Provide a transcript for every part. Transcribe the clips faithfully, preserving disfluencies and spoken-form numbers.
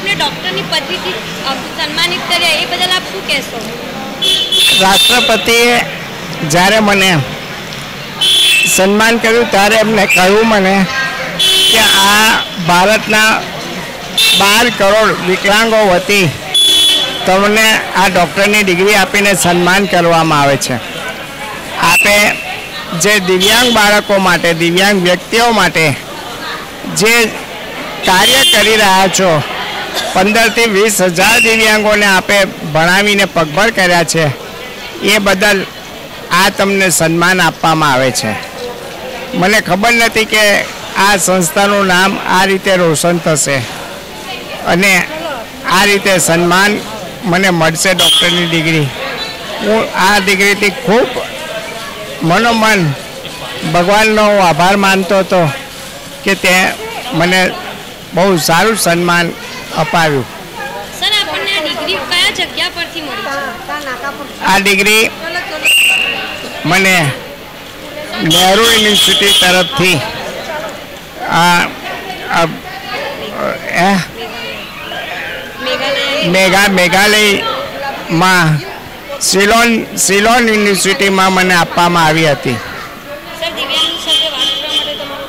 રાષ્ટ્રપતિએ ડૉક્ટરની પદવીથી સન્માનિત કર્યા એ બદલ આપ શું કહેશો? રાષ્ટ્રપતિએ જ્યારે મને સન્માન કર્યું ત્યારે એમને કહ્યું મને કે આ ભારતના બાર કરોડ વિકલાંગો વતી તમને આ ડૉક્ટરની ડિગ્રી આપીને સન્માન કરવામાં આવે છે. આપે જે દિવ્યાંગ બાળકો માટે, દિવ્યાંગ વ્યક્તિઓ માટે જે કાર્ય કરી રહ્યા છો, પંદરથી વીસ હજાર દિવ્યાંગોને આપે ભણાવીને પગભર કર્યા છે, એ બદલ આ તમને સન્માન આપવામાં આવે છે. મને ખબર નથી કે આ સંસ્થાનું નામ આ રીતે રોશન થશે અને આ રીતે સન્માન મને મળશે ડૉક્ટરની ડિગ્રી. હું આ ડિગ્રીથી ખૂબ મનોમન ભગવાનનો હું આભાર માનતો હતો કે તે મને બહુ સારું સન્માન અપાવ્યું. સર, આપણને આ ડિગ્રી કયા જગ્યા પરથી મળી? આ ડિગ્રી મને નહેરુ યુનિવર્સિટી તરફથી મેઘા મેઘાલયમાં સિલોન સિલોન યુનિવર્સિટીમાં મને આપવામાં આવી હતી. સર, દિવ્યાંગ સાથે વાત કરવા માટે તમારો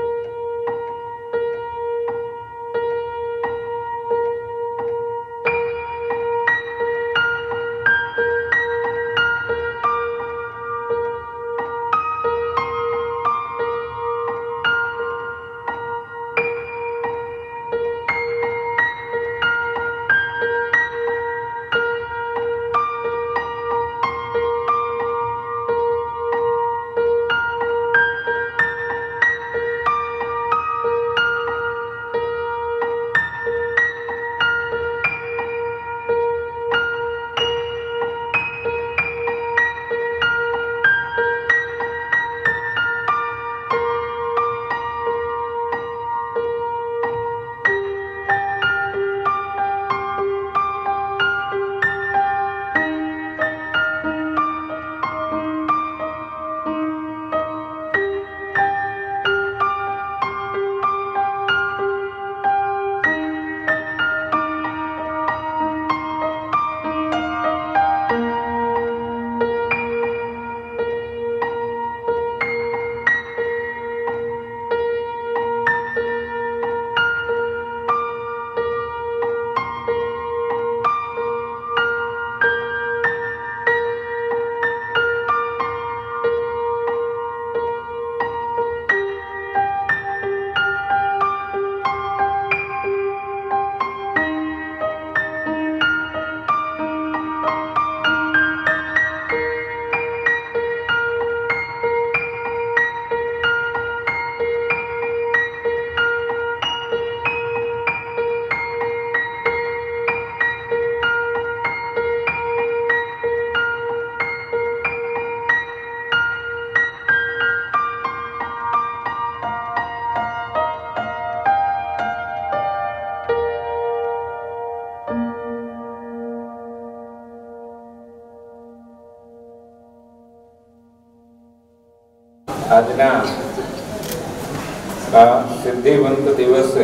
આજના આ સિદ્ધિવંત દિવસે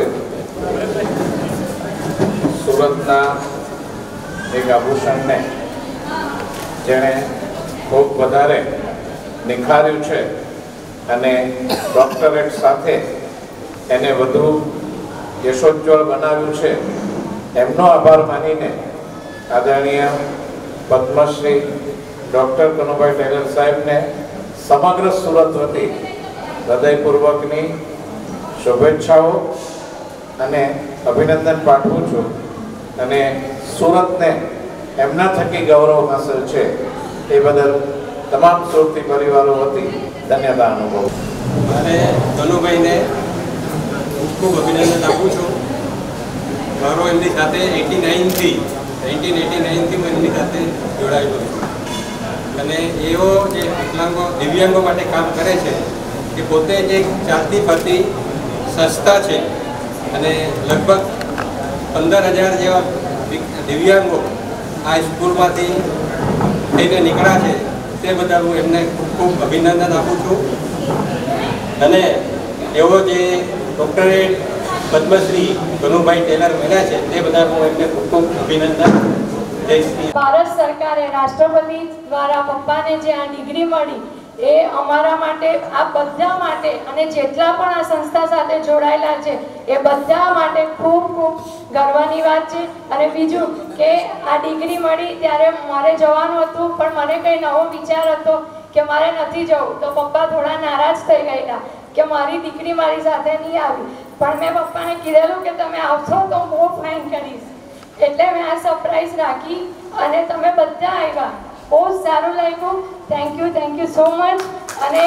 સુરતના એક આભૂષણને જેણે ખૂબ વધારે નિખાર્યું છે અને ડોક્ટરેટ સાથે એને વધુ યશોજ્જવળ બનાવ્યું છે, એમનો આભાર માનીને આદરણીય પદ્મશ્રી ડૉક્ટર કનુભાઈ ટેલર સાહેબને સમગ્ર સુરત વતી હૃદયપૂર્વકની શુભેચ્છાઓ અને અભિનંદન પાઠવું છું અને સુરતને એમના થકી ગૌરવ હાંસલ છે એ બદલ તમામ સુરતી પરિવારો વતી ધન્યવાદ અનુભવું. મારે કનુભાઈને ખૂબ ખૂબ અભિનંદન આપું છું. મારો એમની સાથે એટી નાઇનથી નાઇન્ટીન એટી નાઇનથી હું એમની સાથે જોડાયેલો છું અને એઓ જે વિકલાંગો દિવ્યાંગો માટે કામ કરે છે એ પોતે એક ચાલતી ફરતી સંસ્થા છે અને લગભગ પંદર હજાર જેવા દિવ્યાંગો આ સ્કૂલમાંથી થઈને નીકળ્યા છે. તે બદલ હું એમને ખૂબ ખૂબ અભિનંદન આપું છું અને એવો જે ડૉક્ટરેટ પદ્મશ્રી કનુભાઈ ટેલર મળ્યા છે તે બધા હું એમને ખૂબ ખૂબ અભિનંદન. ભારત સરકારે રાષ્ટ્રપતિ દ્વારા પપ્પાને જે આ ડિગ્રી મળી એ અમારા માટે, આ બધા માટે અને જેટલા પણ આ સંસ્થા સાથે જોડાયેલા છે એ બધા માટે ખૂબ ખૂબ ગર્વની વાત છે. અને બીજું કે આ ડિગ્રી મળી ત્યારે મારે જવાનું હતું, પણ મને કંઈ નવો વિચાર હતો કે મારે નથી જવું, તો પપ્પા થોડા નારાજ થઈ ગયેલા કે મારી દીકરી મારી સાથે નહીં આવી. પણ મેં પપ્પાને કીધેલું કે તમે આવશો તો હું બહુ ફાઇન કરીશ, એટલે મેં આ સરપ્રાઈઝ રાખી અને તમે બધા આવ્યા. બહુ સારું લાગ્યું. Thank you, thank you so much. અને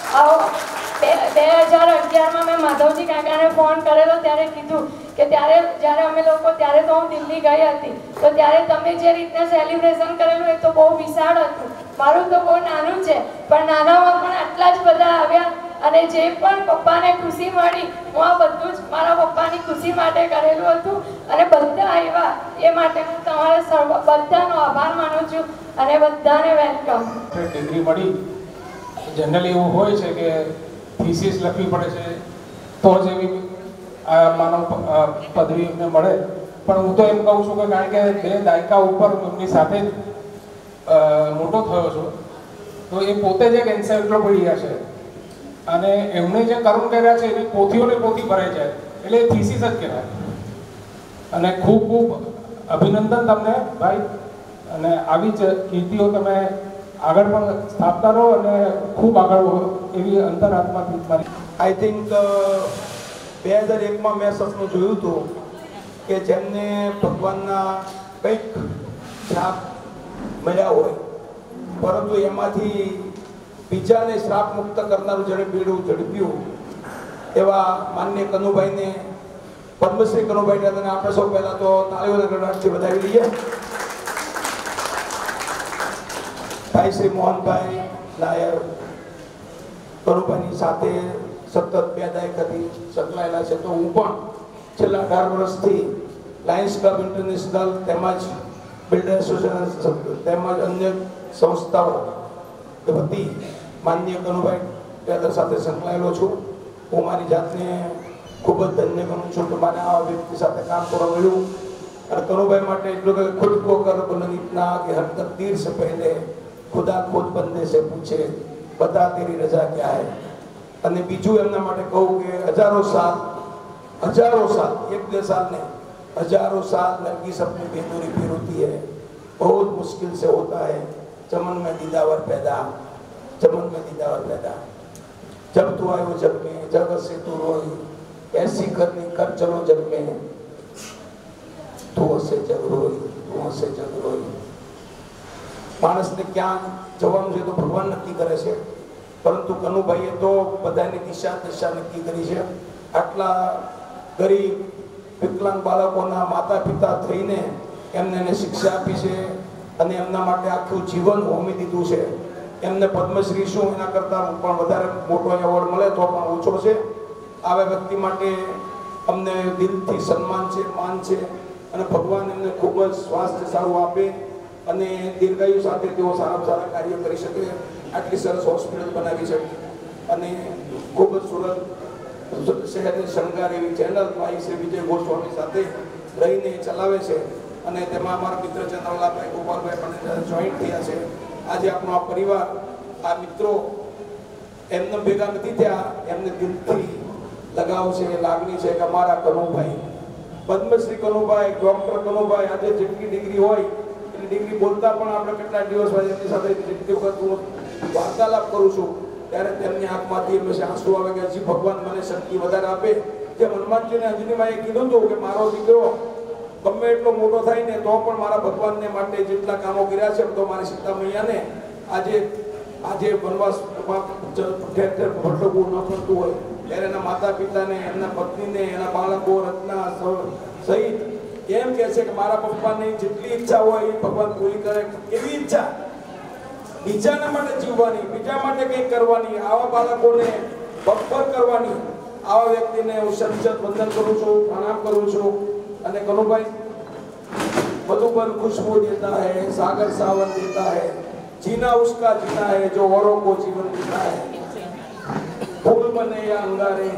બે હજાર અગિયારમાં મેં માધવજી કાકાને ફોન કરેલો ત્યારે કીધું કે ત્યારે જ્યારે અમે લોકો ત્યારે તો હું દિલ્હી ગઈ હતી, તો ત્યારે તમે જે રીતના સેલિબ્રેશન કરેલું એ તો બહુ વિશાળ હતું. મારું તો બહુ નાનું છે, પણ નાનામાં પણ આટલા જ બધા આવ્યા. અને જે પણ પપ્પાને ખુશી મળી, હું આ બધું જ મારા પપ્પાની ખુશી માટે કરેલું હતું અને બધા આવ્યા એ માટે હું તમારા સર્વ બધાનો આભાર માનું છું અને બધાને વેલકમ. ડિગ્રી મળી, જનરલી એવું હોય છે કે થીસીસ લખવી પડે છે તો જ એવી આ માનવ પદવી એમને મળે. પણ હું તો એમ કહું છું કે કારણ કે બે દાયકા ઉપર એમની સાથે જ મોટો થયો છું, તો એ પોતે જ એક એન્સાઇક્લોપીડિયા છે અને એમણે જે કર્મ કર્યા છે એની પોથીઓને પોથી ભરાઈ જાય એટલે એ થીસીસ જ કહેવાય. અને ખૂબ ખૂબ અભિનંદન તમને ભાઈ, અને આવી જ કીર્તિઓ તમે આગળ પણ સ્થાપતા રહો અને ખૂબ આગળ એવી અંતરાત્માથી મારી. આઈ થિંક બે હજાર એકમાં મેં સપનું જોયું હતું કે જેમને ભગવાનના કંઈક શ્રાપ મળ્યા હોય, પરંતુ એમાંથી બીજાને શ્રાપ મુક્ત કરનારું જેણે બીડું ઝડપ્યું એવા માનનીય કનુભાઈને, પદ્મશ્રી કનુભાઈને આપણે સૌ પહેલા તો તાળીઓના ગણરાજથી વધાવી લઈએ. ભાઈ શ્રી મોહનભાઈ નાયર કનુભાઈની સાથે સતત બે દાયકાથી સંકળાયેલા છે, તો હું પણ છેલ્લા અઢાર વર્ષથી લાયન્સ ક્લબ ઇન્ટરનેશનલ તેમજ બિલ્ડર એસોસિએશન તેમજ અન્ય સંસ્થાઓ વતી માનનીય કનુભાઈ ટેલર સાથે સંકળાયેલો છું. હું મારી જાતને ખૂબ જ ધન્ય ગણું છું કે મારે આ વ્યક્તિ સાથે કામ કરવા મળ્યું. અને કનુભાઈ માટે એટલું કે ખુદ કો કર બુલંદ ઇतना કે હર તકદીર સે પહેલે ખુદા ખુદ બંદે સે પૂછે બતા તેરી રજા ક્યા હૈ. અને બીજું એમના માટે કહું કે હજારો સાલ હજારો સાલ એક બે સાલ નહીં, हजारों साल नरगिस अपनी बेदूरी फिर होती है, बहुत मुश्किल से होता है चमन में दीदावर पैदा, चमन में दीदावर पैदा. जब तू आयो जग में जग से तू रोई, ऐसी करनी कर चलो जग में, तू से जग रोई, तू से जग रोई. માણસને ક્યાં જવાનું છે તો ભગવાન નક્કી કરે છે, પરંતુ કનુભાઈએ તો બધાની દિશા દિશા નક્કી કરી છે. આટલા ગરીબ વિકલાંગ બાળકોના માતા પિતા થઈને એમને એને શિક્ષા આપી છે અને એમના માટે આખું જીવન હોમી દીધું છે. એમને પદ્મશ્રી શું એના કરતાં પણ વધારે મોટો એવોર્ડ મળે તો પણ ઓછો છે. આવા વ્યક્તિ માટે અમને દિલથી સન્માન છે, માન છે અને ભગવાન એમને ખૂબ જ સ્વાસ્થ્ય સારું આપે અને દીર્ઘાયુ સાથે તેઓ સારા સારા કાર્ય કરી શકે. આટલી સરસ હોસ્પિટલ બનાવી શકે અને ખૂબ જ સુરત શહેરની શણગાર એવી ચેનલ ભાઈ શ્રી વિજય ગોસ્વામી સાથે રહીને ચલાવે છે અને તેમાં અમારા મિત્ર ચંદ્રલાભાઈ ગોપાલભાઈ પણ જોઈન્ટ થયા છે. આજે આપણો આ પરિવાર, આ મિત્રો એમને ભેગા નથી થયા, એમને દિલથી લગાવ છે, લાગણી છે કે અમારા કનુભાઈ, પદ્મશ્રી કનુભાઈ, ડોક્ટર કનુભાઈ, આજે જેટલી ડિગ્રી હોય એટલી ડિગ્રી બોલતા પણ આપણે કેટલા દિવસ હોય એમની સાથે જેટલી વખત હું વાર્તાલાપ કરું છું ત્યારે તેમની આંખમાંથી હંમેશા આંસુ આવે કે હજી ભગવાન મને શક્તિ વધારે આપે. જેમ હનુમાનજીને અંજનીમાએ કીધું હતું કે મારો દીકરો ગમે એટલો મોટો થાય ને તો પણ મારા ભગવાનને માટે જેટલા કામો કર્યા છે તો મારી સીતા મૈયાને આજે આજે વનવાસમાં ઠેર ઠેર ભટકવું ન પડતું હોય ત્યારે એના માતા પિતાને, એમના પત્નીને, એના બાળકો રત્ના સહિત એમ કહે છે કે મારા પપ્પાની જેટલી ઈચ્છા હોય એ ભગવાન પૂરી કરે. એવી ઈચ્છા બીજાના માટે જીવવાની, બીજા માટે કંઈક કરવાની, આવા બાળકોને પગભર કરવાની, આવા વ્યક્તિને હું સચિત વંદન કરું છું, પ્રણામ કરું છું. અને કનુભાઈ મધુબન खुशबू देता है, सागर सावन देता है, जीना उसका जीना है जो औरों को जीवन देता है. फूल बने या अंगारे,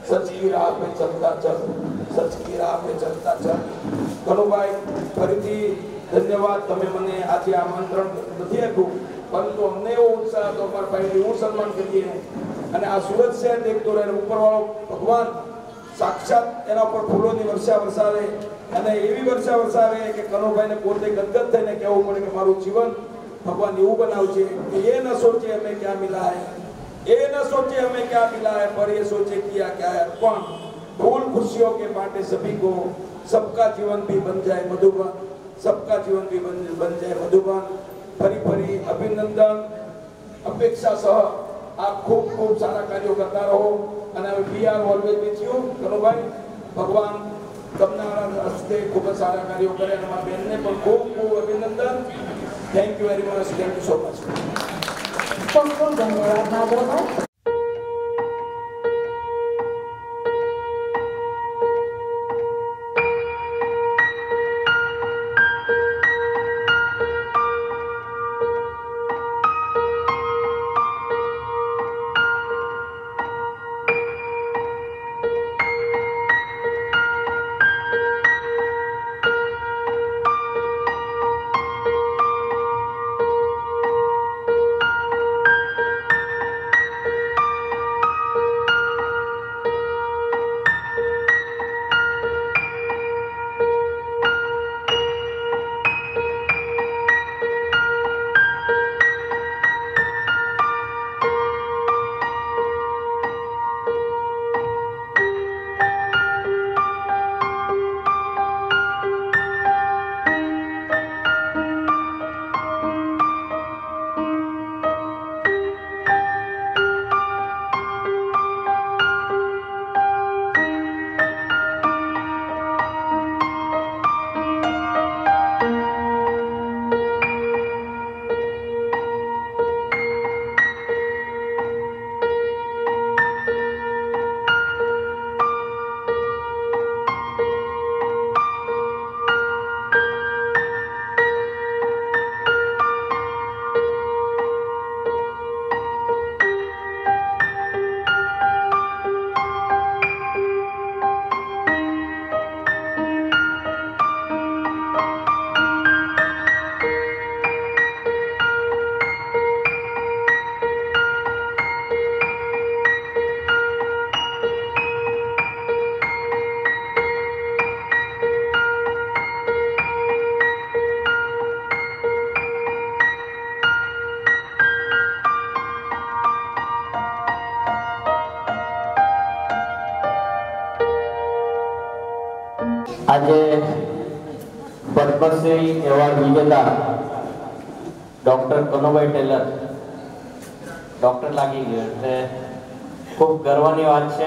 सच की राह पे चलता चल, सच की राह पे चलता चल। કનુભાઈ ફરીથી ધન્યવાદ, તમે મને આજે આમંત્રણ નથી આપ્યું, પરંતુ અમને એવો ઉત્સાહ હતો મારા ભાઈને એવું સન્માન કરીએ અને આ સુરત શહેર દેખતો રહે, ઉપરવાળો ભગવાન સાક્ષાત એના પર ફૂલોની વર્ષા વરસાવે અને એવી વર્ષા વરસાવે કે કનુભાઈને પોતે ગદગદ થઈને કહેવું પડે કે મારું જીવન ભગવાન એવું બનાવશે કે એ ન સોચે હमें क्या मिला है, ये न सोचे हमें क्या मिला है, पर ये सोचे किया क्या है अर्पण। फूल खुशियों के बांटे सभी को, सबका जीवन भी बन जाए मधुबन, सबका जीवन भी बन बन जाए मधुबन। फरी फरी अभिनंदन अपेक्षा सह आप खूब खूब सारा कार्यों करता रहो અને we are always with you Kanubhai. ભગવાન તમારા હસ્તે ખૂબ જ સારા કાર્યો કરે અને મારા બેનને પણ ખૂબ ખૂબ અભિનંદન। Thank you very much, thank you so much. ખૂબ ખૂબ ધન્યવાદ નાગરભાઈ। આજે પદ્મશ્રી એવોર્ડ વિજેતા ડોક્ટર કનુભાઈ ટેલર ડોક્ટર લાગી ગયો એટલે ખૂબ ગર્વની વાત છે।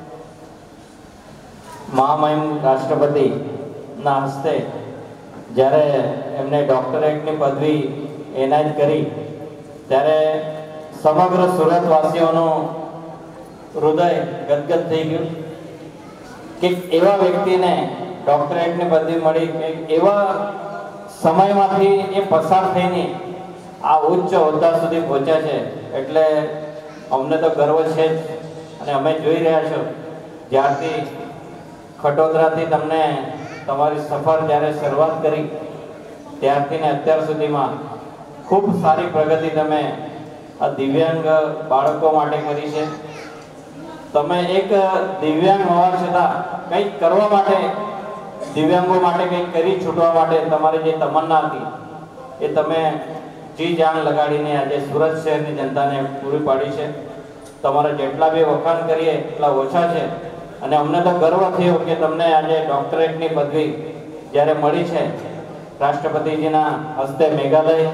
મહામહિમ રાષ્ટ્રપતિના હસ્તે જ્યારે એમને ડોક્ટરેટની પદવી એનાયત કરી ત્યારે સમગ્ર સુરતવાસીઓનું હૃદય ગદગદ થઈ ગયું કે એવા વ્યક્તિને ડોક્ટરેટની પદવી મળી, કે એવા સમયમાંથી એ પસાર થઈને આ ઉચ્ચ હોદ્દા સુધી પહોંચ્યા છે એટલે અમને તો ગર્વ છે જ। અને અમે જોઈ રહ્યા છો જ્યારથી ખટોદરાથી તમને તમારી સફર જ્યારે શરૂઆત કરી ત્યારથી ને અત્યાર સુધીમાં ખૂબ સારી પ્રગતિ તમે આ દિવ્યાંગ બાળકો માટે કરી છે। તમે એક દિવ્યાંગ હોવા છતાં કંઈક કરવા માટે, દિવ્યાંગો માટે કંઈક કરી છૂટવા માટે તમારી જે તમન્ના હતી એ તમે જી જાન લગાડીને આજે સુરત શહેરની જનતાને પૂરી પાડી છે। તમારા જેટલા બી વખાણ કરીએ એટલા ઓછા છે અને અમને તો ગર્વ થયો કે તમને આજે ડોક્ટરેટની પદવી જ્યારે મળી છે રાષ્ટ્રપતિજીના હસ્તે મેઘાલય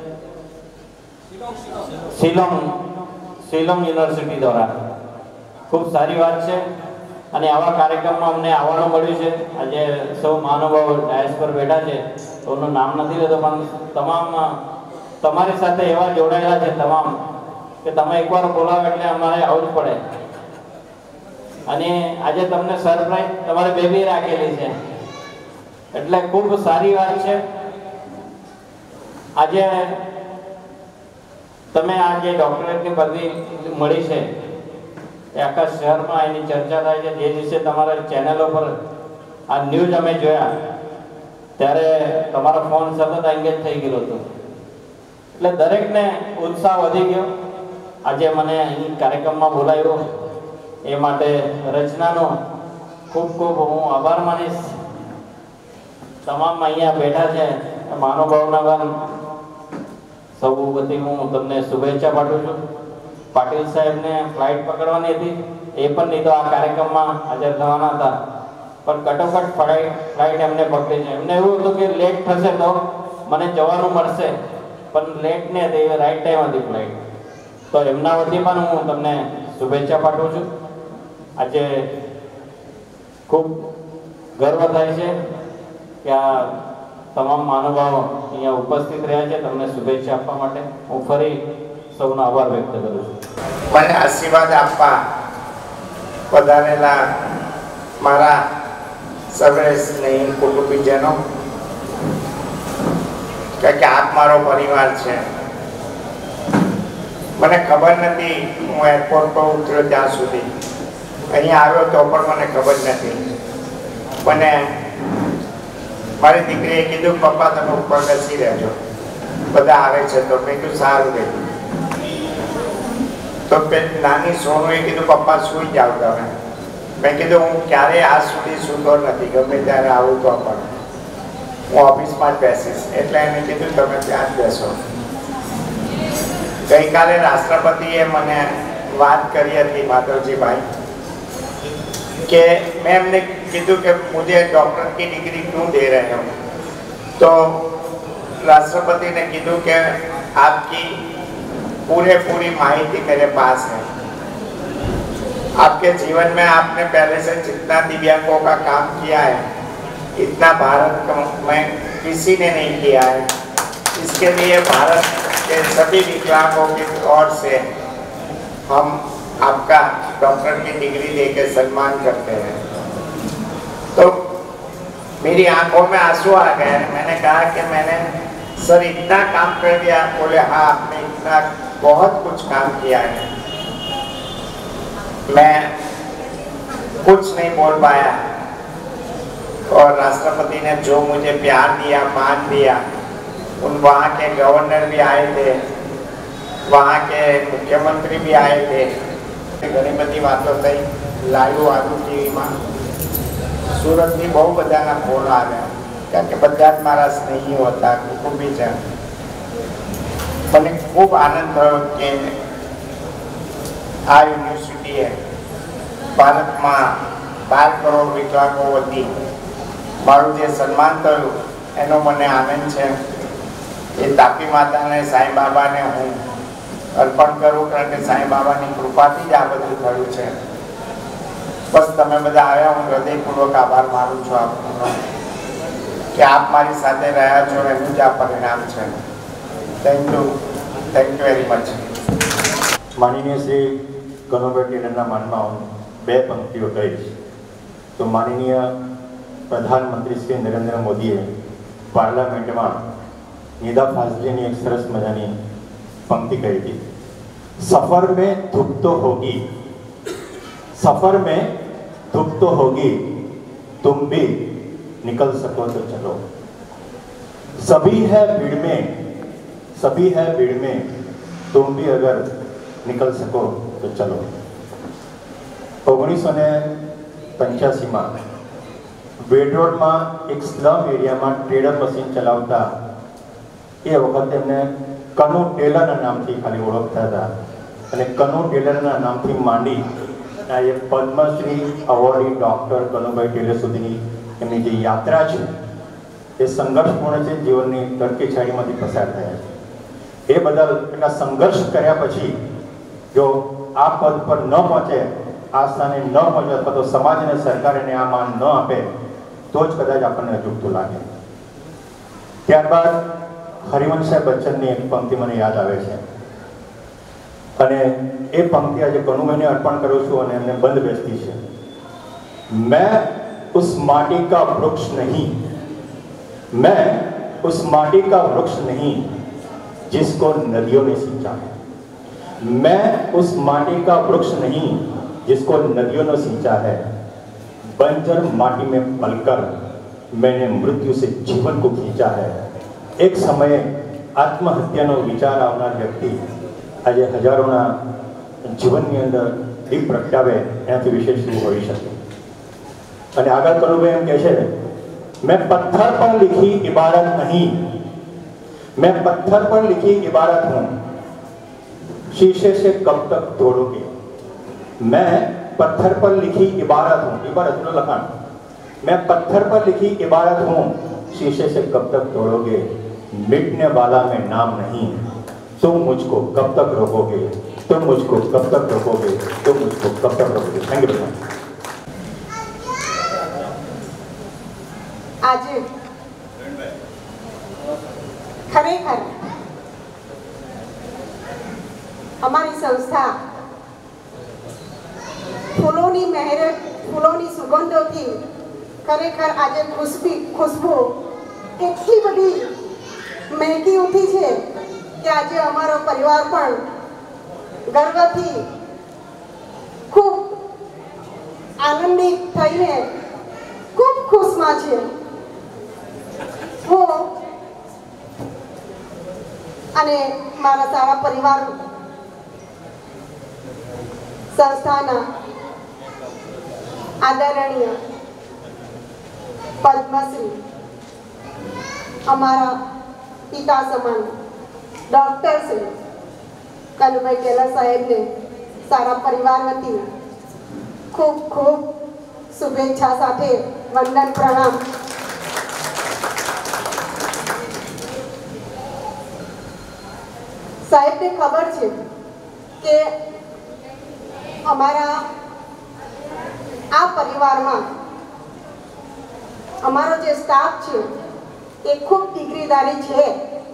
શિલોંગ શિલોંગ યુનિવર્સિટી દ્વારા। ખૂબ સારી વાત છે અને આવા કાર્યક્રમમાં અમને આવવાનું મળ્યું છે। આજે સૌ મહાનુભાવો ડાયસ પર બેઠા છે તો એનું નામ નથી લેતો, પણ તમામ તમારી સાથે એવા જોડાયેલા છે તમામ કે તમે એકવાર બોલાવો એટલે અમારે આવવું જ પડે। અને આજે તમને સરપ્રાઈઝ તમારી બેબી રાખેલી છે એટલે ખૂબ સારી વાત છે। આજે તમે આ જે ડોક્ટરેટની પદવી મળી છે એ આખા શહેરમાં એની ચર્ચા થાય છે. જે દિવસે તમારા ચેનલો પર આ ન્યૂઝ અમે જોયા ત્યારે તમારો ફોન સતત એંગેજ થઈ ગયો હતો. એટલે દરેકને ઉત્સાહ વધી ગયો. આજે મને અહીં કાર્યક્રમમાં બોલાવ્યો એ માટે રચનાનો ખૂબ ખૂબ હું આભાર માનીશ. તમામ અહીંયા બેઠા છે મહાનુભાવના પણ સૌ વતી હું તમને શુભેચ્છા પાઠવું છું. પાટીલ સાહેબને ફ્લાઇટ પકડવાની હતી, એ પણ નહીં તો આ કાર્યક્રમમાં હાજર થવાના હતા, પણ કટોકટ ફ્લાઇટ ફ્લાઇટ એમને પકડી છે. એમને એવું હતું કે લેટ થશે તો મને જવાનું મળશે, પણ લેટ ને હતી, રાઈટ ટાઈમ હતી ફ્લાઇટ. તો એમના વતી પણ હું તમને શુભેચ્છા પાઠવું છું. આજે ખૂબ ગર્વ થાય છે કે આ તમામ મહાનુભાવો અહીંયા ઉપસ્થિત રહ્યા છે. તમને શુભેચ્છા આપવા માટે હું ફરી સૌનો આભાર વ્યક્ત કરું છું. મને આશીર્વાદ આપવા પધારેલા મારા સર્વે સ્નેહી કુટુંબીજનો, કે આપ મારો પરિવાર છે. મને ખબર નથી હું એરપોર્ટ પર ઉતર્યો ત્યાં સુધી, અહીંયા આવ્યો તો પણ મને ખબર નથી. મને મારી દીકરીએ કીધું પપ્પા તમે ઉપર બેસી રહેજો, બધા આવે છે. તો મેં કીધું સારું રહ્યું. તો નાની સોનુએ કીધું પપ્પા સૂઈ જાઓ તમે. મેં કીધું હું ક્યારેય આજ સુધી સૂતો નથી, ગમે ત્યારે આવું તો પણ હું ઓફિસમાં જ બેસીશ. એટલે એને કીધું તમે ત્યાં જ બેસો. ગઈકાલે રાષ્ટ્રપતિએ મને વાત કરી હતી માધવજીભાઈ, कि मैं हमने कीधु कि मुझे डॉक्टर की डिग्री क्यों दे रहे हो. तो राष्ट्रपति ने कीधु कि आपकी पूरे पूरी माहिती मेरे पास है. आपके जीवन में आपने पहले से जितना दिव्यांगों का काम किया है इतना भारत में किसी ने नहीं किया है. इसके लिए भारत के सभी विकलांगों की ओर से हम आपका डॉक्टर की डिग्री देकर सम्मान करते हैं. तो मेरी आंखों में आंसू आ गए. मैंने कहा कि मैंने सर इतना काम कर दिया. बोले हाँ आपने इतना बहुत कुछ काम किया है. मैं कुछ नहीं बोल पाया. और राष्ट्रपति ने जो मुझे प्यार दिया, मान दिया, उन वहाँ के गवर्नर भी आए थे, वहाँ के मुख्यमंत्री भी आए थे. घणी बधी वातो थई. लाइव आदू टीवीमां सूरतथी बहु बधाना फोन આવ્યા, કારણ કે બધા જ મારા સ્નેહીઓ હતા, કુટુંબીજન. મને ખૂબ આનંદ થયો કે આ યુનિવર્સિટીએ ભારતમાં બાર કરોડ વિકલાંગો વતી મારું જે સન્માન થયું એનો મને આનંદ છે. એ તાપી માતાને, સાંઈ બાબાને હું અર્પણ કરું, કારણ કે સાંઈ બાબાની કૃપાથી જ આ બધું થયું છે. બસ તમે બધા આવ્યા, હું હૃદયપૂર્વક આભાર માનું છું આપનો, કે આપ મારી સાથે રહ્યા છો, એનું જ આ પરિણામ છે. Thank you, thank you very much. માનનીય શ્રી કનુભાઈ ટેલરના માનમાં હું બે પંક્તિઓ કહીશ. તો માનનીય પ્રધાનમંત્રી શ્રી નરેન્દ્ર મોદીએ પાર્લામેન્ટમાં નિદા ફાઝલીની એક સરસ મજાની पंक्ति कही थी, सफर में धूप तो होगी, सफर में धूप तो होगी, तुम भी निकल सको तो चलो. सभी है भीड़ में, सभी है भीड़ में, तुम भी अगर निकल सको तो चलो. ओगनीसो ने पंचासी में वेडरोड में एक स्लम एरिया में ट्रेडर मशीन चलावता એ વખતે એમને કનુ ટેલરના નામથી ખાલી ઓળખતા હતા. અને કનુ ટેલરના નામથી માંડી આ એક પદ્મશ્રી અવોર્ડી ડૉક્ટર કનુભાઈ ટેલર સુધીની એમની જે યાત્રા છે એ સંઘર્ષપૂર્ણ છે. જીવનની તડકી છાડીમાંથી પસાર થયા છે. એ બદલ એટલા સંઘર્ષ કર્યા પછી જો આ પદ પર ન પહોંચે, આ સ્થાને ન પહોંચે, અથવા તો સમાજ અને સરકાર એને આ માન ન આપે તો જ કદાચ આપણને અજુગતું લાગે. ત્યારબાદ હરિવંશ સાહેબ બચ્ચનની એક પંક્તિ મને યાદ આવે છે, અને એ પંક્તિ આજે કનુભાઈને અર્પણ કરું છું અને એમને બંધ બેસતી છે. मैं उस माटी का वृक्ष नहीं, मैं उस माटी का वृक्ष नहीं जिसको नदियों ने सींचा है. मैं उस माटी का वृक्ष नहीं जिसको नदियों ने सींचा है, बंजर माटी में पलकर मैंने मृत्यु से जीवन को खींचा है। एक समय आत्महत्याનો વિચાર આવનાર વ્યક્તિ આજે હજારોના જીવનની અંદર દીપ પ્રગટાવે એનાથી વિશેષ શું હોઈ શકે। અને આગળ કનુભાઈ એમ કહે છે, मैं पत्थर पर लिखी इबारत नहीं, मैं पत्थर पर लिखी इबारत हूं, शीशे से कब तक तोड़ोगे। मैं पत्थर पर लिखी इबारत हूं, इबारत नो लखान, मैं पत्थर पर लिखी इबारत हूं, शीशे से कब तक तोड़ोगे। मिटने वाला मैं नाम नहीं, तुम मुझको कब तक रोकोगे, तुम मुझको कब तक रोकोगे, तुम मुझको कब तक रोकोगे। Thank you. आज खरेखर हमारी संस्था फूलोनी महर फूलोनी सुगंधोथी खरेखर आज खुशबू खुशबू એટલી બધી મહેકી ઉઠી છે કે આજે અમારો પરિવાર પણ ગર્વથી ખૂબ આનંદિત થઈને ખૂબ ખુશમાં છે। હું અને મારા સારા પરિવાર સંસ્થાના આદરણીય પદ્મશ્રી અમારા પિતા સમાન ડૉક્ટર શ્રી કનુભાઈ ટેલર સાહેબને સારા પરિવાર વતી ખૂબ ખૂબ શુભેચ્છા સાથે વંદન પ્રણામ। સાહેબને ખબર છે કે અમારા આ પરિવારમાં અમારો જે સ્ટાફ છે એ ખૂબ ડિગ્રીધારી છે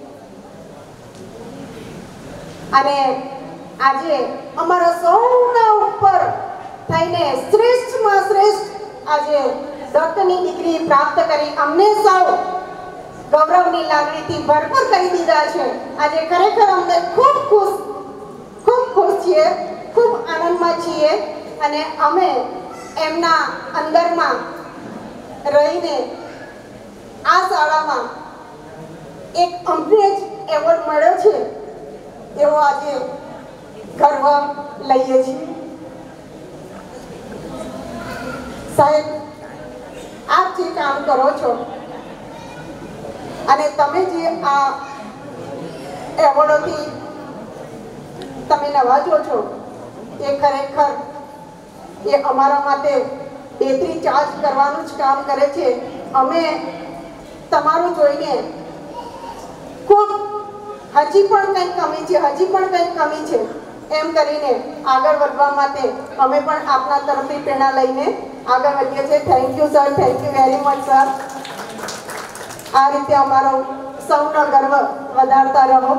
અને આજે અમારા સૌના ઉપર થઈને શ્રેષ્ઠમાં શ્રેષ્ઠ આજે ડૉક્ટરની ડિગ્રી પ્રાપ્ત કરી અમને સૌ ગૌરવની લાગણીથી ભરપૂર કરી દીધા છે। આજે ખરેખર અમને ખૂબ ખુશ ખૂબ ખુશ છીએ, ખૂબ આનંદમાં છીએ અને અમે એમના અંદરમાં રહીને આ શાળામાં એક અમને જ એવોર્ડ મળ્યો છે એવો આજે ગર્વ લઈએ છીએ। સાહેબ, આપ જે કામ કરો છો અને તમે જે આ એવોર્ડોથી તમે નવાજો છો એ ખરેખર એ અમારા માટે બેટરી ચાર્જ કરવાનું જ કામ કરે છે। અમે તમારું જોઈને ખૂબ હજી પણ કંઈક કમી છે હજી પણ કંઈક કમી છે એમ કરીને આગળ વધવા માટે અમે પણ આપના તરફથી પ્રેરણા લઈને આગળ વધીએ છીએ। Thank you sir, thank you very much sir. આ રીતે અમારો સૌનો ગર્વ વધારતા રહો।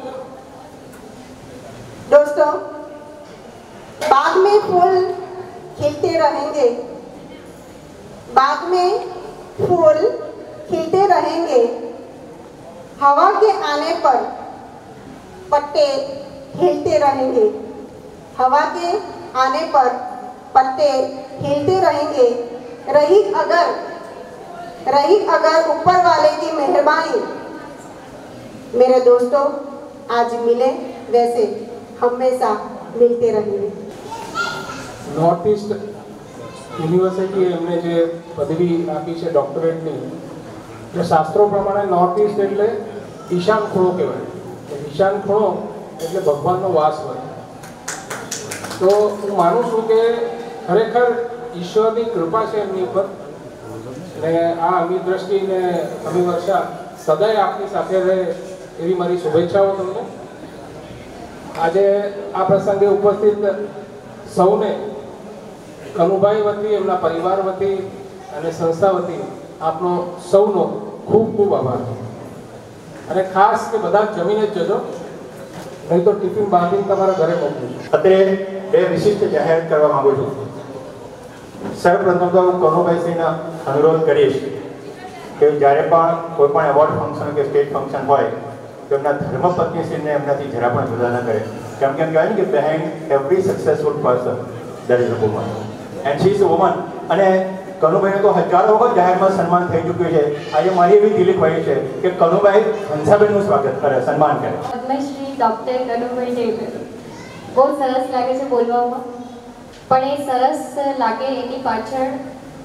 दोस्तों, बाग में फूल खिलते रहेंगे, बाग में फूल खिलते रहेंगे, हवा के आने पर पत्ते हिलते रहेंगे, हवा के आने पर पत्ते हिलते रहेंगे। रही अगर रही अगर ऊपर वाले की मेहरबानी, मेरे दोस्तों आज मिले वैसे हमेशा मिलते रहेंगे। નોર્થ ઇસ્ટ યુનિવર્સિટી એમને જે પદવી આપી છે ડોક્ટરેટની, જે શાસ્ત્રો પ્રમાણે નોર્થ ઇસ્ટ એટલે ઈશાન ખૂણો કહેવાય। ઈશાન ખૂણો એટલે ભગવાનનો વાસ હોય। તો હું માનું છું કે ખરેખર ઈશ્વરની કૃપા છે એમની ઉપર ને આ અમી દ્રષ્ટિ ને અમી વર્ષા સદાય આપની સાથે રહે એવી મારી શુભેચ્છાઓ તમને। આજે આ પ્રસંગે ઉપસ્થિત સૌને કનુભાઈ વતી, એમના પરિવાર વતી અને સંસ્થા વતી આપનો સૌનો ખૂબ ખૂબ આભાર। અને ખાસ કે બધા જમીને જ જજો, નહીં તો ટિફિન બાંધીને તમારા ઘરે મોકલું। અત્યારે બે વિશિષ્ટ જાહેરાત કરવા માંગુ છું। સર્વપ્રથમ તો હું કનુભાઈશ્રીને અનુરોધ કરીશ કે જ્યારે પણ કોઈ પણ એવોર્ડ ફંક્શન કે સ્ટેજ ફંક્શન હોય તો એમના ધર્મપત્નીશ્રીને એમનાથી જરા પણ જુદા ન કરે। કેમ કેમ કહેવાય ને કે behind every successful person that is a woman and she is a woman. અને કનુભાઈને તો હજારો વખત જાહેરમાં સન્માન થઈ ચૂક્યું છે. આજે મારી એવી દિલીપ ભાઈ છે કે કનુભાઈ હંસાબેનનું સ્વાગત કરે, સન્માન કરે. પદ્મશ્રી ડૉક્ટર કનુભાઈ ટેલર, બહુ સરસ લાગે છે બોલવામાં, પણ એ સરસ લાગે એની પાછળ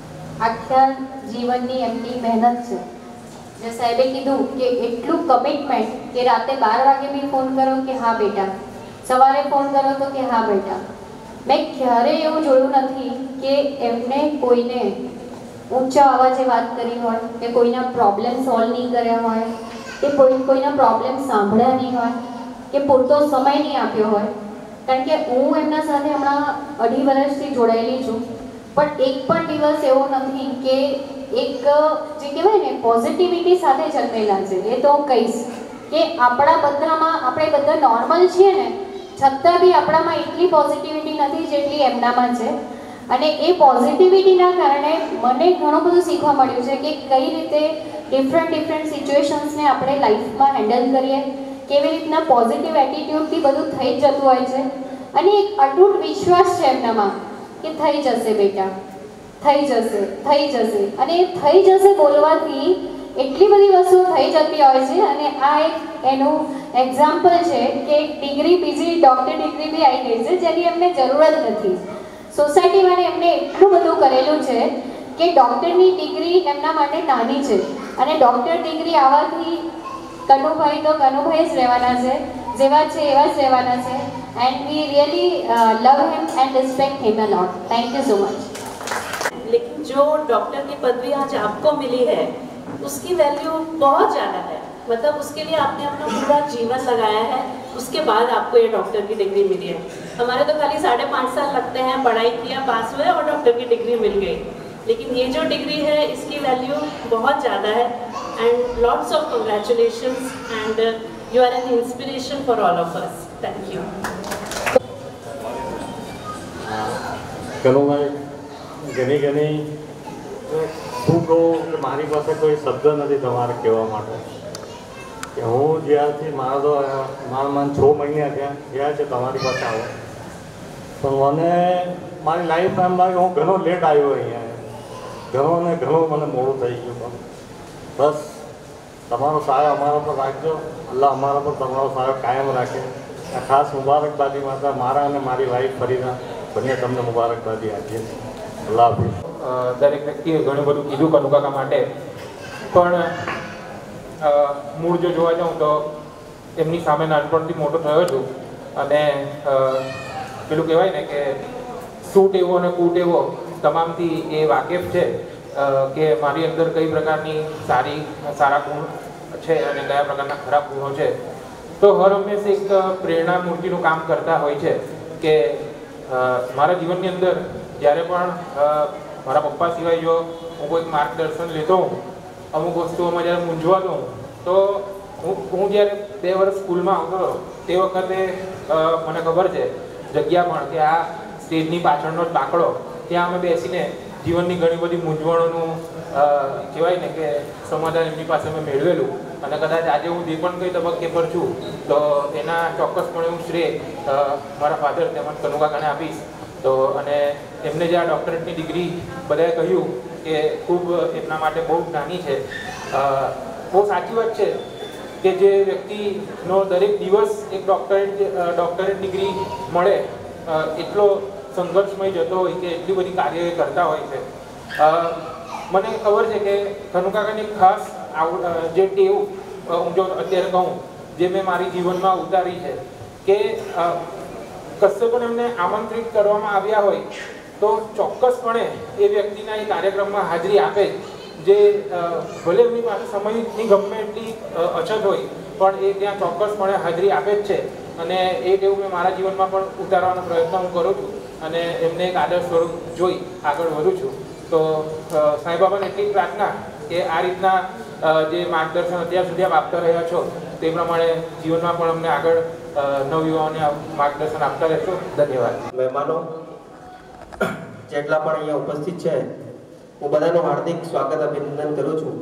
આખા જીવનની એમની મહેનત છે. જે સાહેબે કીધું કે એટલું કમિટમેન્ટ કે રાતે બાર વાગે બી ફોન કરો કે હા બેટા, સવારે ફોન કરો તો કે હા બેટા. મેં ક્યારેય એવું જોયું નથી કે એમને કોઈને ઊંચા અવાજે વાત કરી હોય, કે કોઈના પ્રોબ્લેમ સોલ્વ નહીં કર્યા હોય, કે કોઈ કોઈના પ્રોબ્લેમ સાંભળ્યા નહીં હોય, કે પૂરતો સમય નહીં આપ્યો હોય. કારણ કે હું એમના સાથે હમણાં અઢી વર્ષથી જોડાયેલી છું, પણ એક પણ દિવસ એવો નથી કે એક જે કહેવાય ને પોઝિટિવિટી સાથે જન્મેલા છે. એ તો હું કહીશ કે આપણા બધામાં, આપણે બધા નોર્મલ છીએ ને, છતાં બી આપણામાં એટલી પોઝિટિવિટી નથી જેટલી એમનામાં છે. અને એ પોઝિટિવિટીના કારણે મને ઘણું બધું શીખવા મળ્યું છે કે કઈ રીતે ડિફરન્ટ ડિફરન્ટ સિચ્યુએશન્સને આપણે લાઈફમાં હેન્ડલ કરીએ, કેવી રીતના પોઝિટિવ એટીટ્યુડથી બધું થઈ જ જતું હોય છે. અને એક અતૂટ વિશ્વાસ છે એમનામાં કે થઈ જશે બેટા, થઈ જશે, થઈ જશે. અને એ થઈ જશે બોલવાથી એટલી બધી વસ્તુઓ થઈ જતી હોય છે. અને આ એક એનું એક્ઝામ્પલ છે કે એક ડિગ્રી, બીજી ડૉક્ટર ડિગ્રી બી આવી ગઈ છે જેની એમને જરૂર જ નથી. સોસાયટીમાં એમને એટલું બધું કરેલું છે કે ડૉક્ટરની ડિગ્રી એમના માટે નાની છે. અને ડૉક્ટર ડિગ્રી આવવાથી કનુભાઈ તો કનુભાઈ જ રહેવાના છે, જેવા છે એવા જ રહેવાના છે. And we really love him and respect him a lot. Thank you so much. लेकिन जो डॉक्टर की पदवी आज आपको मिली है उसकी वैल्यू बहुत ज़्यादा है. मतलब उसके लिए आपने अपना पूरा जीवन लगाया है, उसके बाद आपको ये डॉक्टर की डिग्री मिली है. हमारे तो खाली साढ़े पाँच साल लगते हैं, पढ़ाई किया, पास हुए और डॉक्टर की डिग्री मिल गई. लेकिन ये जो डिग्री है इसकी वैल्यू बहुत ज़्यादा है. And lots of congratulations and you are an inspiration for all of us. Thank you. Kanubhai, ઘણી ઘણી શું કહું કે મારી પાસે કોઈ શબ્દ નથી તમારે કહેવા માટે. કે હું જ્યારથી મારા તો મારા મન છ મહિના થયા ગયા છે તમારી પાસે આવો, પણ મને મારી લાઈફ એમ લાગે હું ઘણો લેટ આવ્યો અહીંયા, ઘણો ને ઘણું મને મોડું થઈ ગયું. પણ બસ તમારો સહાય અમારા પર રાખજો, અલ્લાહ અમારા પર તમારો સહાય કાયમ રાખે. આ ખાસ મુબારકબાદી માટે મારા અને મારી વાઈફ ફરીના બંને તમને મુબારકબાદી આપીએ છીએ. અલ્લાહ હાફિઝ. દરેક વ્યક્તિએ ઘણું બધું કીધું કનુકાકા માટે, પણ મૂળ જો જોવા જાઉં તો એમની સામે નાનપણથી મોટો થયો છું. અને પેલું કહેવાય ને કે સૂટ એવો અને કૂટ એવો તમામથી એ વાકેફ છે કે મારી અંદર કઈ પ્રકારની સારી સારા ગુણ છે અને કયા પ્રકારના ખરાબ ગુણો છે. તો હર હંમેશા એક પ્રેરણા મૂર્તિનું કામ કરતા હોય છે કે મારા જીવનની અંદર જ્યારે પણ મારા પપ્પા સિવાય જો હું કોઈક માર્ગદર્શન લેતો હોઉં, અમુક વસ્તુઓમાં જ્યારે મૂંઝવાતો હોઉં, તો હું હું જ્યારે બે વર્ષ સ્કૂલમાં આવતો હતો તે વખતે મને ખબર છે જગ્યા પણ કે આ સ્ટેજની પાછળનો જ બાંકડો, ત્યાં અમે બેસીને જીવનની ઘણી બધી મૂંઝવણોનું કહેવાય ને કે સમાધાન એમની પાસે મેં મેળવેલું. અને કદાચ આજે હું જે પણ કઈ તબક્કે પર છું તો એના ચોક્કસપણે હું શ્રેય મારા ફાધર તેમજ કનુકાકાને આપીશ. તો અને એમને જે આ ડૉક્ટરેટની ડિગ્રી બધાએ કહ્યું કે ખૂબ એમના માટે બહુ નાની છે. બહુ સાચી વાત છે કે જે વ્યક્તિનો દરેક દિવસ એક ડૉક્ટરેટ ડૉક્ટરેટ ડિગ્રી મળે એટલો સંઘર્ષમય જતો હોય કે એટલી બધી કાર્ય કરતા હોય છે. મને ખબર છે કે કનુકાકાની ખાસ જે ટેવ હું જો અત્યારે કહું જે મેં મારી જીવનમાં ઉતારી છે કે કશે પણ એમને આમંત્રિત કરવામાં આવ્યા હોય તો ચોક્કસપણે એ વ્યક્તિના એ કાર્યક્રમમાં હાજરી આપે જ. જે ભલે એમની પાસે સમયની ગમે એટલી અછત હોય પણ એ ત્યાં ચોક્કસપણે હાજરી આપે જ છે. અને એ ટેવ મેં મારા જીવનમાં પણ ઉતારવાનો પ્રયત્ન હું કરું છું અને એમને એક આદર્શ સ્વરૂપ જોઈ આગળ વધું છું. તો સાંઈ બાબાને એટલી પ્રાર્થના કે આ રીતના જે માર્ગદર્શન અત્યાર સુધી આપ આપતા રહ્યા છો તે પ્રમાણે જીવનમાં પણ અમને આગળ નવયુવાઓને માર્ગદર્શન આપતા રહેશો. ધન્યવાદ. મહેમાનો જેટલા પણ અહીંયા ઉપસ્થિત છે હું બધાનું હાર્દિક સ્વાગત અભિનંદન કરું છું.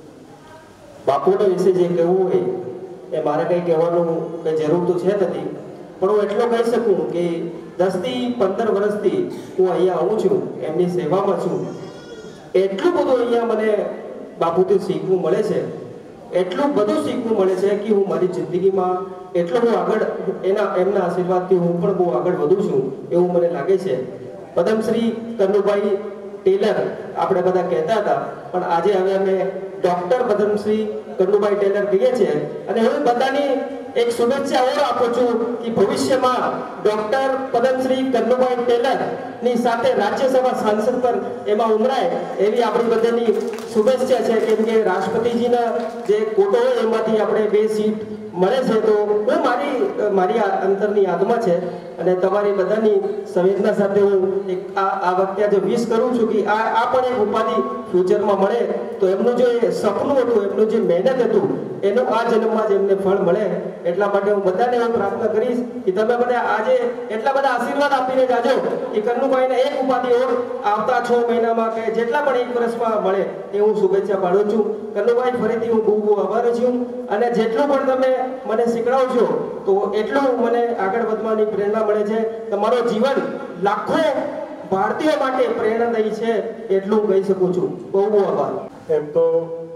બાપુના વિશે જે કહેવું હોય એ મારે કંઈ કહેવાનું કંઈ જરૂર તો છે નથી, પણ હું એટલો કહી શકું કે દસથી પંદર વર્ષથી હું અહીંયા આવું છું, એમની સેવામાં છું. એટલું બધું અહીંયા મને બાપુથી શીખવું મળે છે, એટલું બધું શીખવું મળે છે કે હું મારી જિંદગીમાં એટલો હું આગળ એના એમના આશીર્વાદથી હું પણ બહુ આગળ વધું છું એવું મને લાગે છે. પદ્મશ્રી કનુભાઈ ટેલર આપણે બધા કહેતા હતા, પણ આજે હવે અમે ડોક્ટર પદ્મશ્રી કનુભાઈ ટેલર કહીએ છીએ. અને હું બધાની એક શુભેચ્છા ઓર આપું છું કે ભવિષ્યમાં ડોક્ટર પદ્મશ્રી કનુભાઈ ટેલર ની સાથે રાજ્યસભા સાંસદ પર એમાં ઉમરાય એવી આપણી બધાની શુભેચ્છા છે. કેમ કે રાષ્ટ્રપતિજીના જે કોટો હોય એમાંથી આપણે બે સીટ મળે છે. તો હું મારી મારી અંતરની યાદમાં છે અને તમારી બધાની સંવેદના સાથે હું એક આ આ વખતે આજે વિશ કરું છું કે આ આ પણ એક ઉપાધિ ફ્યુચરમાં મળે તો એમનું જે સપનું હતું, એમનું જે મહેનત હતું, એનું આ જન્મમાં જ એમને ફળ મળે. એટલા માટે હું બધાને હું પ્રાર્થના કરીશ કે તમે બધા આજે એટલા બધા આશીર્વાદ આપીને જાજો કે કન્નુભાઈને એક ઉપાધિ ઓર આવતા છ મહિનામાં કે જેટલા પણ એક વર્ષમાં મળે એ હું શુભેચ્છા પાડું છું. કન્નુભાઈ ફરીથી હું બહુ બહુ આભારી છું અને જેટલું પણ તમે મને શીખડાવશો તો એટલું મને આગળ વધવાની પ્રેરણા મળે છે. તમારો જીવન લાખો ભારતીયો માટે પ્રેરણાદાયી છે એટલું કહી શકું છું. બહુ બહુ આભાર. એમ તો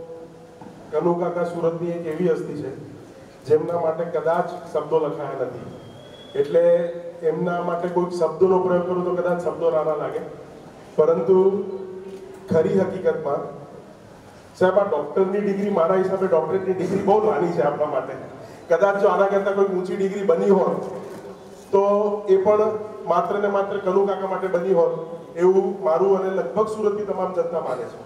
કનુ કાકા સુરતની એક એવી હસ્તી છે જેમના માટે કદાચ શબ્દો લખાયા નથી, એટલે એમના માટે કોઈ શબ્દોનો પ્રયોગ કરું તો કદાચ શબ્દો નાના લાગે, પરંતુ ખરી હકીકતમાં સાહેબ આ ડૉક્ટરની ડિગ્રી મારા હિસાબે ડૉક્ટરેટની ડિગ્રી બહુ નાની છે આપણા માટે. કદાચ જો આના કરતાં કોઈ ઊંચી ડિગ્રી બની હોત તો એ પણ માત્ર ને માત્ર કનુ કાકા માટે બની હોત એવું મારું અને લગભગ સુરતની તમામ જનતા માને છે.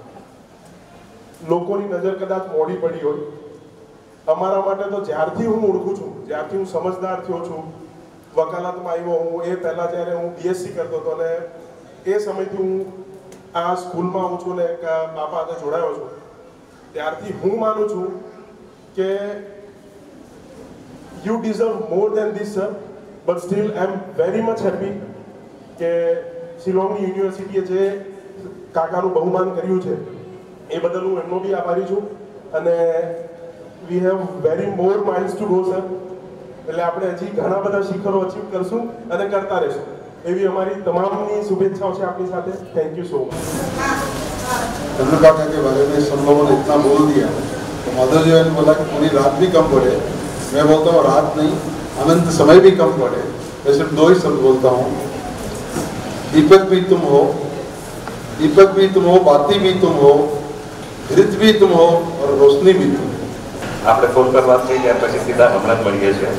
લોકોની નજર કદાચ મોડી પડી હોય. અમારા માટે તો જ્યારથી હું ઓળખું છું, જ્યારથી હું સમજદાર થયો છું, વકાલતમાં આવ્યો હું, એ પહેલાં જ્યારે હું બીએસસી કરતો હતો અને એ સમયથી હું આ સ્કૂલમાં આવું છું ને બાપા સાથે જોડાયો છું, ત્યારથી હું માનું છું કે you deserve more than this sir, but still I am very much happy કે શિલોંગની યુનિવર્સિટીએ જે કાકાનું બહુમાન કર્યું છે એ બદલ હું એમનો બી આભારી છું. અને we have very more miles to go sir. એટલે આપણે હજી ઘણા બધા શિખરો અચીવ કરશું અને કરતા રહીશું એવી અમારી તમામની શુભેચ્છાઓ છે આપની સાથે. Thank you so much. Kannu काका के बारे में सब लोगों ने इतना बोल दिया तो माधव जी ने बोला कि पूरी रात भी कम पड़े. मैं बोलता हूँ रात नहीं, अनंत समय भी कम पड़े. मैं सिर्फ दो ही शब्द बोलता हूँ, दीपक भी तुम हो, दीपक भी तुम हो, बाती भी तुम हो, घृत भी तुम हो और रोशनी भी तुम. આપણે ફોન પર વાત થઈ ત્યાર પછી સીધા હમણાં જ મળીએ છીએ.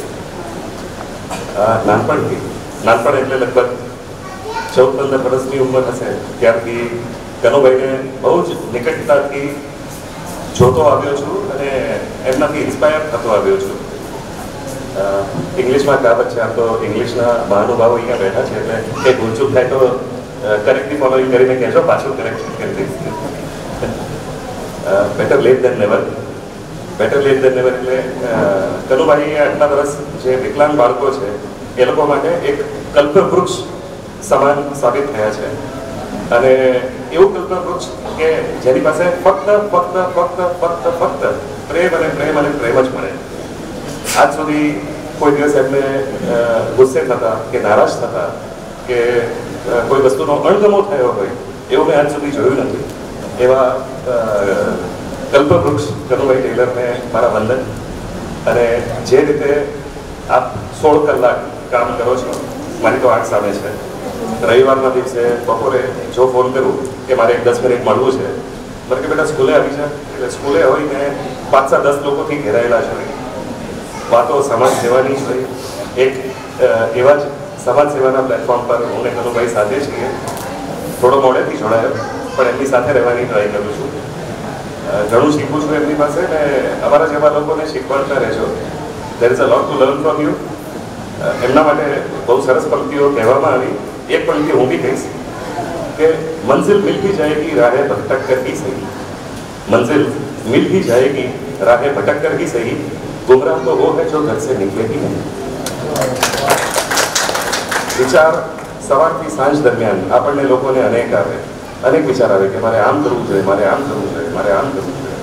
નાનપણથી નાનપણ એટલે લગભગ ચૌદ પંદર વર્ષની ઉંમર હશે ત્યારથી કનુભાઈને બહુ જ નિકટતાથી જોતો આવ્યો છું અને એમનાથી ઇન્સ્પાયર થતો આવ્યો છું. ઇંગ્લિશમાં કહાવત છે, આમ તો ઇંગ્લિશના મહાનુભાવો અહીંયા બેઠા છે એટલે એ ભૂલચૂક થાય તો કરેક્ટલી ફોલોઈંગ કરીને કહેજો, પાછું કરેક્ટ કરી દઈશ. Better late than never. Better late than never એટલે કનુભાઈ આટલા વર્ષ જે વિકલાંગ બાળકો છે એ લોકો માટે એક કલ્પવૃક્ષ સમાન સાબિત થયા છે. અને એવું કલ્પવૃક્ષ કે જેની પાસે ફક્ત ફક્ત ફક્ત ફક્ત ફક્ત પ્રેમ અને પ્રેમ અને પ્રેમ જ મળે. આજ સુધી કોઈ દિવસ એમને ગુસ્સે થતા કે નારાજ થતા કે કોઈ વસ્તુનો અણગમો થયો હોય એવું મેં આજ સુધી જોયું નથી. એવા કલ્પવૃક્ષ કનુભાઈ ટેલરને મારા વંદન. અને જે રીતે આપ સોળ કલાક કામ કરો છો મારી તો આંખ સામે છે. રવિવારના દિવસે બપોરે જો ફોન કરું કે મારે એક દસ મિનિટ મળવું છે, મને કે બેટા સ્કૂલે આવી જાય, એટલે સ્કૂલે હોય ને પાંચ સાત દસ લોકોથી ઘેરાયેલા જ હોય. વાતો સમાજ સેવાની જ હોય. એક એવા જ સમાજ સેવાના પ્લેટફોર્મ પર હું ને કનુભાઈ સાથે છીએ. થોડો મોડેથી જોડાયો પણ એમની સાથે રહેવાની ટ્રાય કરું છું. ઘણું શીખું છું એમની પાસે ને અમારા જેવા લોકોને શીખવાડતા રહેજો. There is a lot to learn from you. એમના માટે બહુ સરસ પંક્તિઓ કહેવામાં આવી. એક પંક્તિ હું બી કહીશ કે મંઝિલ મિલ भी जाएगी राहें भटक कर ही सही, मंजिल मिल भी जाएगी राहें भटक कर ही सही, गुमराह तो वो है जो घर से निकले ही नहीं. વિચાર સવારથી સાંજ દરમિયાન આપણને લોકોને અનેક આવે, અનેક વિચાર આવે કે મારે આમ કરવું જોઈએ, મારે આમ કરવું જોઈએ, મારે આમ કરવું જોઈએ.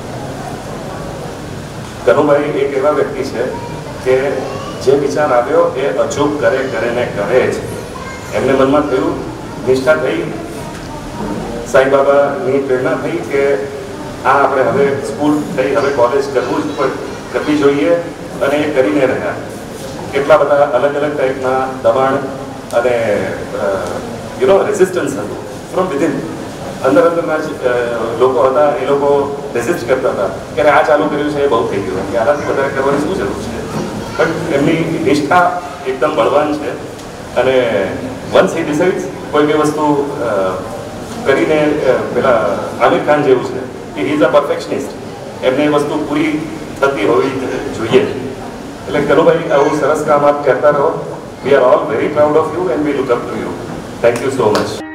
કનુભાઈ એક એવા વ્યક્તિ છે કે જે વિચાર આવ્યો એ અચૂક કરે કરે ને કરે જ. એમને મનમાં થયું, નિષ્ઠા થઈ, સાંઈબાબાની પ્રેરણા થઈ કે આ આપણે હવે સ્કૂલ થઈ, હવે કોલેજ કરવું જ કરવી જોઈએ, અને એ કરીને રહ્યા. કેટલા બધા અલગ અલગ ટાઈપના દબાણ અને યુ નો રેઝિસ્ટન્સ હતું ફ્રોમ વિધિન. અંદર અંદરના જ લોકો હતા, એ લોકો રેઝિસ્ટ કરતા હતા કે આ ચાલુ કર્યું છે એ બહુ થઈ ગયું, આનાથી વધારે કરવાની શું જરૂર છે. પણ એમની નિષ્ઠા એકદમ બળવાન છે, અને વન્સ હી ડિસાઇડ્સ કોઈ બી વસ્તુ કરીને, પેલા આમિર ખાન જેવું છે કે હી ઇઝ અ પરફેક્શનિસ્ટ, એમને એ વસ્તુ પૂરી થતી હોવી જોઈએ. એટલે કનુભાઈ આવું સરસ કામ આપ કરતા રહો. We are all very proud of you and we look up to you. Thank you so much.